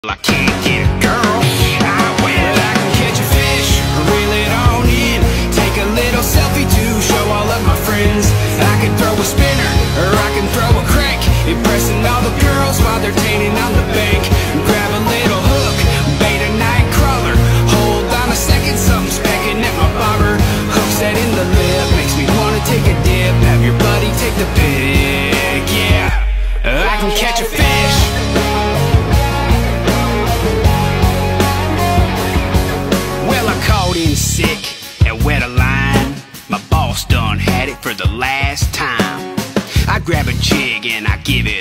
I can't get a girl. Well, I can catch a fish, reel it on in, take a little selfie to show all of my friends. I can throw a spinner, or I can throw a crank, impressing all the girls while they're tanning on the bank. Grab a little hook, bait a night crawler, hold on a second, something's pecking at my bobber. Hook set in the lip, makes me wanna take a dip, have your buddy take the pic, yeah. I can catch a fish. In sick and wet a line, my boss done had it for the last time. I grab a jig and I give it